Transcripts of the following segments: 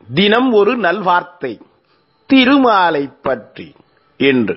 தினம் ஒரு நல்வார்த்தை திருமாலை பற்றி என்று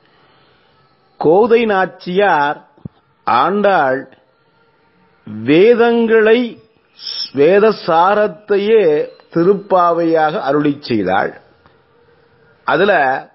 கோதை நாச்சியார் ஆண்டாள் வேதங்களை வேத சாரத்தையே திருப்பாவையாக அருளிச் செய்தாள். அதுல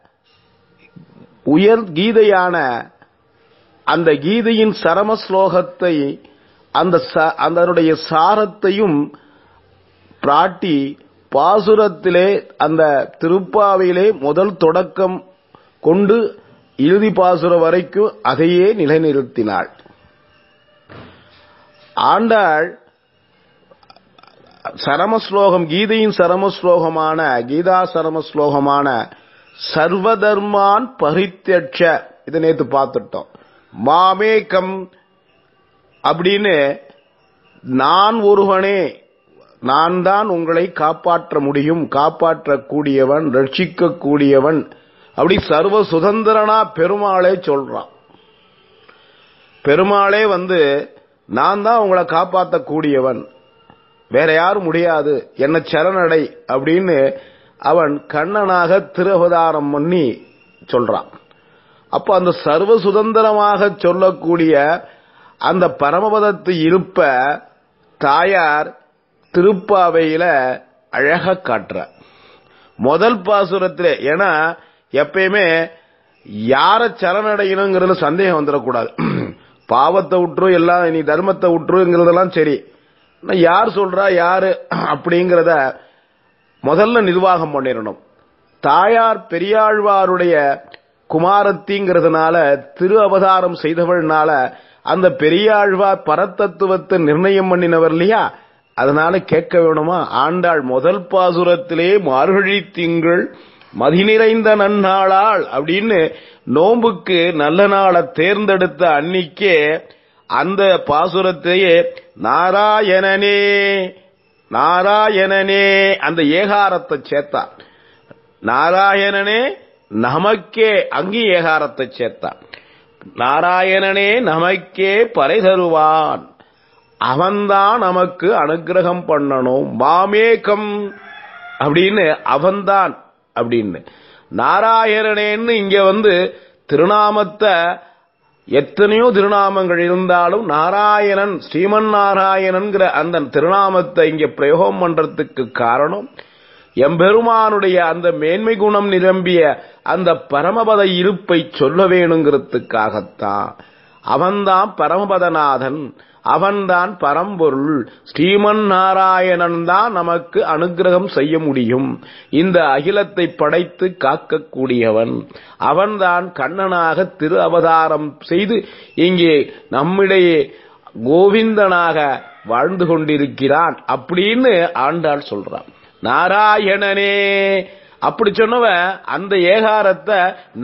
உயர் கீதையான அந்த கீதையின் சரம ஸ்லோகத்தை அதனுடைய சாரத்தையும் பிராட்டி பாசுரத்திலே அந்த திருப்பாவையிலே முதல் தொடக்கம் கொண்டு இறுதி பாசுர வரைக்கும் அதையே நிலைநிறுத்தினாள். ஆண்டாள் சரமஸ்லோகம் கீதையின் சரமஸ்லோகமான கீதா சரமஸ்லோகமான சர்வதர்மான் பரித்யட்ச இதை நேத்து பார்த்துட்டோம். மாமேகம் அப்படின்னு நான் ஒருவனே, நான் தான் உங்களை காப்பாற்ற முடியும், காப்பாற்றக்கூடியவன், ரட்சிக்க கூடியவன், அப்படி சர்வ சுதந்திரனா பெருமாளே சொல்றான். பெருமாளே நான் தான் உங்களை காப்பாற்றக்கூடியவன், வேற யாரும் முடியாது, என்ன சரணடை அப்படின்னு அவன் கண்ணனாக திருவதாரம் பண்ணி சொல்றான். அப்ப அந்த சர்வ சுதந்திரமாக சொல்லக்கூடிய அந்த பரமபதத்து இருப்ப தாயார் திருப்பாவையில அழக காட்டுற முதல் பாசுரத்திலே. ஏன்னா எப்பயுமே யார சரணடையணுங்கிறதுல சந்தேகம் வந்துடக்கூடாது. பாவத்தை விட்டுரு, எல்லாம் நீ தர்மத்தை விட்டுருங்கிறதெல்லாம் சரி, யார் சொல்றா யாரு அப்படிங்கிறத முதல்ல நிர்வாகம் பண்ணிடணும். தாயார் பெரியாழ்வாருடைய குமாரத்திங்கிறதுனால திரு அவதாரம் செய்தவள்னால அந்த பெரியாழ்வார் பரத்தத்துவத்தை நிர்ணயம் பண்ணினவர் இல்லையா, அதனால கேட்க வேணுமா? ஆண்டாள் முதல் பாசுரத்திலே மார்கழி திங்கள் மதி நிறைந்த நன்னாளாள் அப்படின்னு நோம்புக்கு நல்ல நாளை தேர்ந்தெடுத்த அன்னிக்கே அந்த பாசுரத்தையே நாராயணனே நாராயணனே அந்த ஏகாரத்தை சேர்த்தா. நாராயணனே நமக்கே அங்கி ஏகாரத்தை சேர்த்தா. நாராயணனே நமக்கே பறை தருவான், அவன்தான் நமக்கு அனுகிரகம் பண்ணணும். மாமேகம் அப்படின்னு அவன்தான் அப்படின்னு நாராயணனேன்னு இங்க திருநாமத்தை எத்தனையோ திருநாமங்கள் இருந்தாலும் நாராயணன் ஸ்ரீமன் நாராயணன்கிற அந்த திருநாமத்தை இங்க பிரயோகம் பண்றதுக்கு காரணம் எம்பெருமானுடைய அந்த மேன்மை குணம் நிரம்பிய அந்த பரமபத இருப்பை சொல்ல வேணுங்கிறதுக்காகத்தான். அவன்தான் பரமபதநாதன், அவன்தான் பரம்பொருள், ஸ்ரீமன் நாராயணன் தான் நமக்கு அனுகிரகம் செய்ய முடியும், இந்த அகிலத்தை படைத்து காக்கக்கூடியவன், அவன்தான் கண்ணனாக திரு அவதாரம் செய்து இங்கே நம்மிடையே கோவிந்தனாக வாழ்ந்து கொண்டிருக்கிறான் அப்படின்னு ஆண்டாள் சொல்றான். நாராயணனே அப்படி சொன்னவன் அந்த ஏகாரத்தை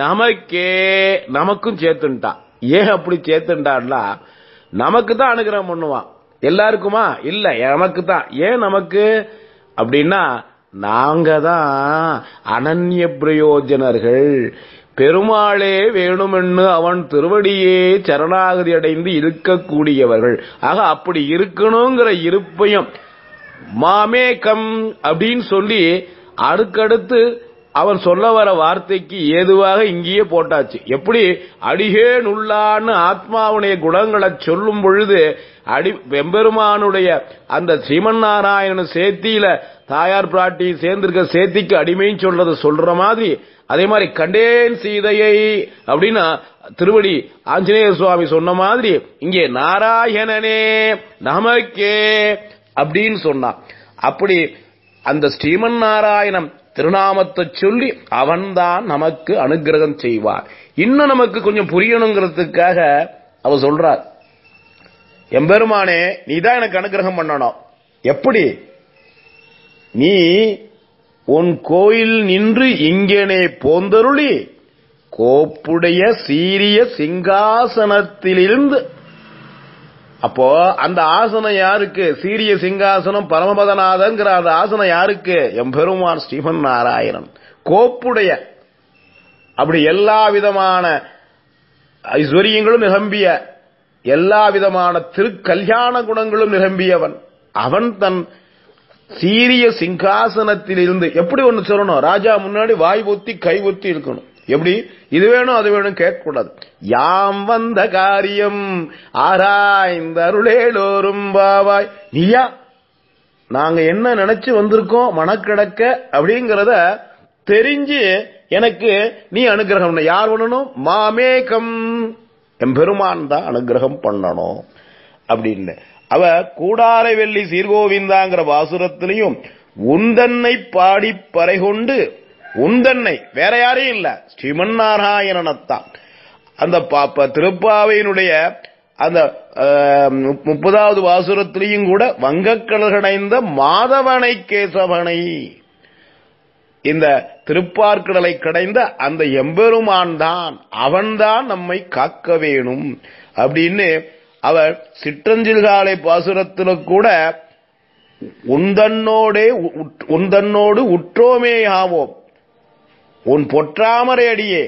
நமக்கும் சேர்த்துட்டான். ஏன் அப்படி சேர்த்துட்டான்னா நமக்கு தான் அனுகிரகம் பண்ணுவான், எல்லாருக்குமா இல்ல, நமக்கு தான். ஏன் நமக்கு அப்படின்னா நாங்க தான் அனன்ய பிரயோஜனர்கள், பெருமாளே வேணுமென்னு அவன் திருவடியே சரணாகதி அடைந்து இருக்கக்கூடியவர்கள். ஆக அப்படி இருக்கணுங்கிற இருப்பையும் மாமேகம் அப்படின்னு சொல்லி அடுக்கடுத்து அவன் சொல்ல வர வார்த்தைக்கு ஏதுவாக இங்கேயே போட்டாச்சு. எப்படி அடிகேன் உள்ளான்னு ஆத்மாவுடைய குணங்களை சொல்லும் பொழுது வெம்பெருமானுடைய அந்த ஸ்ரீமன் நாராயணன் சேத்தியில தாயார் பிராட்டி சேர்ந்திருக்க சேத்திக்கு அடிமைன்னு சொல்ற மாதிரி, அதே மாதிரி கண்டேன் சீதையை அப்படின்னு திருவடி ஆஞ்சநேய சுவாமி சொன்ன மாதிரி இங்கே நாராயணனே நமக்கே அப்படின்னு சொன்னான். அப்படி அந்த ஸ்ரீமன் நாராயணன் திருநாமத்தை சொல்லி அவன்தான் நமக்கு அனுகிரகம் செய்வார். இன்னும் நமக்கு கொஞ்சம் புரியணுங்கிறதுக்காக அவ சொல்றார், எம்பெருமானே நீதான் எனக்கு அனுகிரகம் பண்ணணும். எப்படி? நீ உன் கோயில் நின்று இங்கேனே போந்தருளி கோப்புடைய சீரிய சிங்காசனத்திலிருந்து. அப்போ அந்த ஆசனம் யாருக்கு? சீரிய சிங்காசனம் பரமபதநாதங்கிற அந்த ஆசனம் யாருக்கு? எம்பெருமான் ஸ்ரீமன் நாராயணன் கோப்புடைய, அப்படி எல்லா விதமான ஐஸ்வர்யங்களும் நிரம்பிய, எல்லா விதமான திருக்கல்யாண குணங்களும் நிரம்பியவன் அவன் தன் சீரிய சிங்காசனத்தில் இருந்து எப்படி ஒண்ணு சொல்லணும், ராஜா முன்னாடி வாய் ஒத்தி கை ஒத்தி இருக்கணும். எப்படி இது வேணும் அது வேணும் கேட்க கூடாது. யாம் வந்த காரியம் ஆராய்ந்த அருளேலோரும் பாவாய், நீயா நாங்க என்ன நினைச்சு வந்திருக்கோம் மனக்கிடக்க அப்படிங்கறத தெரிஞ்சு எனக்கு நீ அனுகிரகம். யார் பண்ணணும்? மாமேகம், எம்பெருமான் தான் அனுகிரகம் பண்ணணும் அப்படின்னு. அவ கூடாரை வெள்ளி சீர்கோவிந்தாங்கிற வாசுரத்திலையும் உந்தன்னை பாடி பறை கொண்டு, உந்தன்னை வேற யாரையும் இல்ல, ஸ்ரீமன் நாராயணனத்தான். அந்த திருப்பாவையினுடைய அந்த 30வது வாசுரத்திலையும் கூட வங்கக்கடல் கடைந்த மாதவனை கேசவனை, இந்த திருப்பார்கடலை கடைந்த அந்த எம்பெருமான் தான், அவன்தான் நம்மை காக்க வேணும் அப்படின்னு அவர் சிற்றஞ்சில்காலை பாசுரத்தில் கூட உந்தன்னோடு உற்றோமே ஆவோம், உன் பொற்றாமரை அடியே,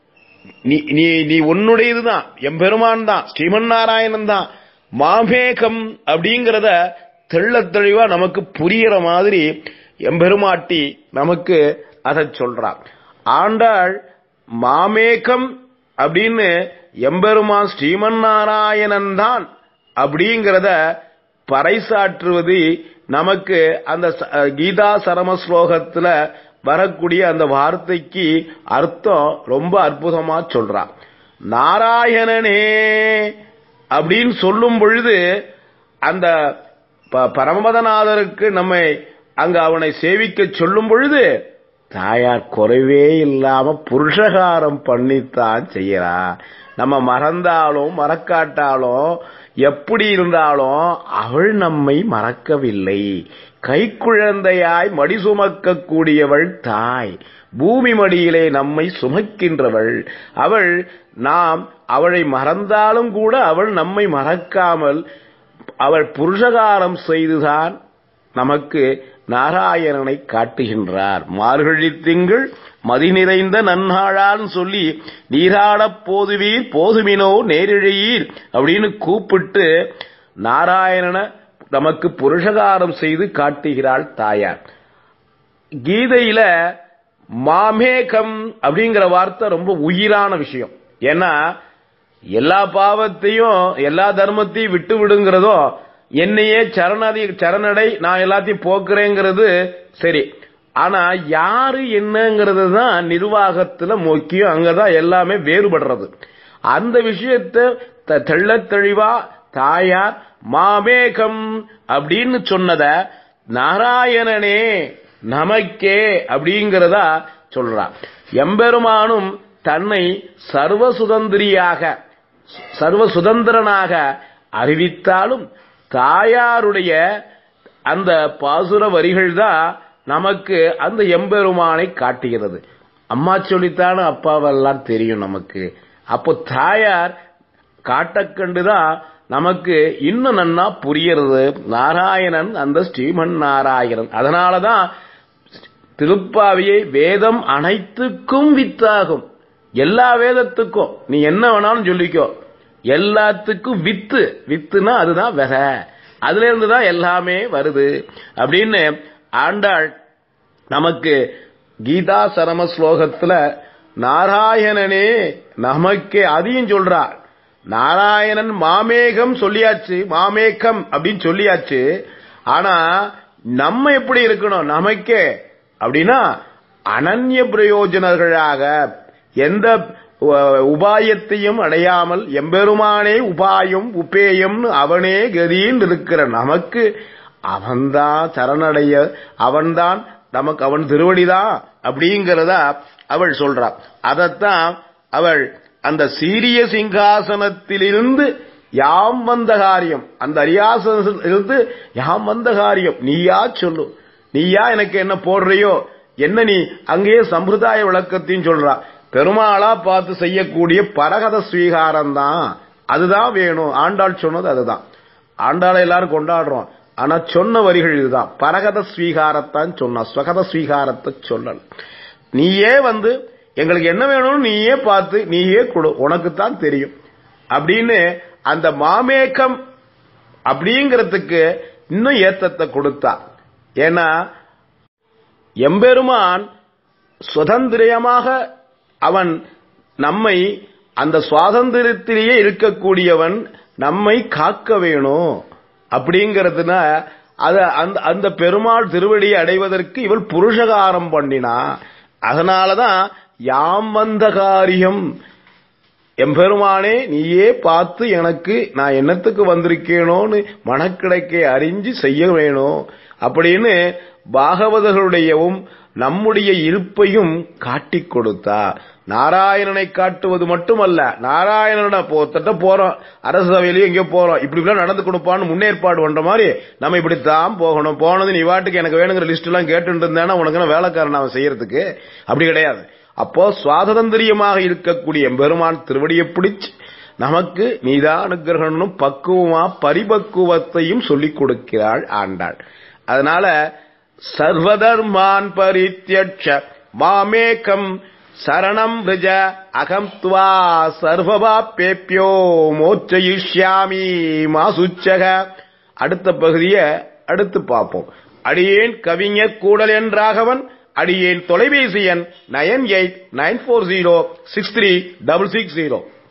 நீ உன்னுடையதுதான், எம்பெருமான் தான், ஸ்ரீமன் நாராயணன் தான். மாமேகம் அப்படிங்கிறத தெள்ள தெளிவா நமக்கு புரிகிற மாதிரி எம்பெருமாட்டி நமக்கு அதை சொல்றார். ஆண்டாள் மாமேகம் அப்படின்னு எம்பெருமான் ஸ்ரீமன் நாராயணன் தான் அப்படிங்கிறத பறைசாற்றுவது நமக்கு அந்த கீதா சரம ஸ்லோகத்துல வரக்கூடிய அந்த வார்த்தைக்கு அர்த்தம் ரொம்ப அற்புதமா சொல்றான். நாராயணனே அப்படின்னு சொல்லும் பொழுது அந்த பரமபதநாதருக்கு நம்மை அங்க அவனை சேவிக்க சொல்லும் பொழுது தாயார் குறைவே இல்லாம புருஷகாரம் பண்ணித்தான் செய்யறா. நம்ம மறந்தாலும் மறக்காட்டாலும் எப்படி இருந்தாலும் அவள் நம்மை மறக்கவில்லை. கைக்குழந்தையாய் மடி சுமக்க கூடியவள் தாய், பூமி மடியிலே நம்மை சுமக்கின்றவள் அவள். நாம் அவளை மறந்தாலும் கூட அவள் நம்மை மறக்காமல் அவள் புருஷகாரம் செய்துதான் நமக்கு நாராயணனை காட்டுகின்றார். மார்கழி திங்கள் மதி நிறைந்த நன்னாளான்னு சொல்லி நீராடப் போதுவீர் போதுமினோ நேரிழையீர் அப்படின்னு கூப்பிட்டு நாராயணனை நமக்கு புருஷகாரம் செய்து காட்டுகிறாள் தாயார். கீதையில மாமேகம் அப்படிங்கிற வார்த்தை ரொம்ப உயிரான விஷயம். ஏன்னா எல்லா பாவத்தையும் எல்லா தர்மத்தையும் விட்டு விடுங்கிறதோ, என்னையே சரணடை நான் எல்லாத்தையும் போக்குறேங்கிறது சரி. ஆனா யாரு என்னங்கிறது தான் நிர்வாகத்துல முக்கியம். அங்கதான் எல்லாமே வேறுபடுறது. அந்த விஷயத்தை தெள்ள தெளிவா தாயார் மாமேகம் அப்படின்னு சொன்னத நாராயணனே நமக்கே அப்படிங்கிறதா சொல்றார். எம்பெருமானும் தன்னை சர்வ சுதந்திரனாக அறிவித்தாலும் தாயாருடைய அந்த பாசுர வரிகள் தான் நமக்கு அந்த எம்பெருமானை காட்டுகிறது. அம்மா சொல்லித்தானே அப்பாவெல்லாம் தெரியும் நமக்கு. அப்போ தாயார் காட்டக்கண்டுதான் நமக்கு இன்னும் நன்னா புரியறது நாராயணன், அந்த ஸ்ரீமன் நாராயணன். அதனாலதான் திருப்பாவியை வேதம் அனைத்துக்கும் வித்தாகும். எல்லா வேதத்துக்கும் நீ என்ன வேணாலும் சொல்லிக்கோ, எல்லாத்துக்கும் வித்துனா அதுதான் வித, அதுல இருந்துதான் எல்லாமே வருது அப்படின்னு ஆண்டாள் நமக்கு கீதா சரம ஸ்லோகத்துல நாராயணனே நமக்கே அதையும் சொல்றார். நாராயணன் மாமேகம் சொல்லியாச்சு, மாமேகம் அப்படின்னு சொல்லியாச்சு. ஆனா நம்ம எப்படி இருக்கணும் நமக்கே அப்படின்னா அனன்ய பிரயோஜனர்களாக எந்த உபாயத்தையும் அடையாமல் எம்பெருமானே உபாயம் உபேயம் அவனே கதின்னு இருக்கிற நமக்கு அவன்தான் சரணடைய, அவன்தான் நமக்கு, அவன் திருவடிதான் அப்படிங்கிறதா அவள் சொல்றாள். அதத்தான் அவள் அந்த சீரிய சிங்காசனத்திலிருந்து யாம் வந்த காரியம், அந்த அரியாசனத்திலிருந்து யாம் வந்த காரியம் நீயா சொல்லு, நீயா எனக்கு என்ன போடுறியோ என்ன, நீ அங்கேயே சம்பிரதாய விளக்கத்தையும் சொல்றா. பெருமாளா பார்த்து செய்யக்கூடிய பரகத ஸ்வீகாரம் தான், அதுதான் வேணும். ஆண்டாள் சொன்னது அதுதான். ஆண்டாளை எல்லாரும் கொண்டாடுறோம், ஆனா சொன்ன வரிகள் இதுதான். பரகத ஸ்வீகாரத்தான் சொன்ன, ஸ்வகத ஸ்வீகாரத்தை சொல்லல். நீயே வந்து எங்களுக்கு என்ன வேணும்னு நீயே பார்த்து நீயே கொடு, உனக்குத்தான் தெரியும் அப்படின்னு அந்த மாமேகம் அப்படிங்கிறதுக்கு இன்னும் ஏத்தத்தை கொடுத்தா. ஏன்னா எம்பெருமான் சுதந்திரமாக அவன் நம்மை அந்த சுவாதந்திரத்திலேயே இருக்கக்கூடியவன் நம்மை காக்க வேணும் அப்படிங்கிறதுனா அந்த பெருமாள் திருவடியை அடைவதற்கு இவள் புருஷகாரம் பண்ணினா. அதனாலதான் யாம் வந்த காரியம் எம்பெருமானே நீயே பார்த்து எனக்கு நான் என்னத்துக்கு வந்திருக்கேனோன்னு மனக்கிடக்கை அறிஞ்சு செய்ய வேணும் அப்படின்னு பாகவதர்களுடையவும் நம்முடைய இருப்பையும் காட்டிக் கொடுத்தா. நாராயணனை காட்டுவது மட்டுமல்ல, நாராயணனை போறோம் அரசு சபையிலயும் எங்கேயோ போறோம், இப்படி நடந்து கொடுப்பான்னு முன்னேற்பாடு பண்ற மாதிரி நம்ம இப்படித்தான் போகணும். போனது நீ வாட்டுக்கு எனக்கு வேணுங்கிற லிஸ்ட் எல்லாம் கேட்டு இருந்தேன்னா உனக்கு வேலைக்காரன் அவன் செய்யறதுக்கு அப்படி கிடையாது. அப்போ சுவாதந்திரியமாக இருக்கக்கூடிய பெருமான் திருவடியை பிடிச்சு நமக்கு நீதான் அனுகிரகணும் பக்குவமா பரிபக்குவத்தையும் சொல்லிக் கொடுக்கிறாள் ஆண்டாள். அதனால சர்வதர்மான் பரித்யட்ச மாமேகம் சரணம் வ்ரஜ அகம் த்வா சர்வபாப்பேப்யோ மோட்சயிஷ்யாமி மாசுச்சக. அடுத்த பகுதியை அடுத்து பார்ப்போம். அடியேன் கவிஞர் கூடல் என்றாகவன், அடியேன் தொலைபேசி எண் 9894063660.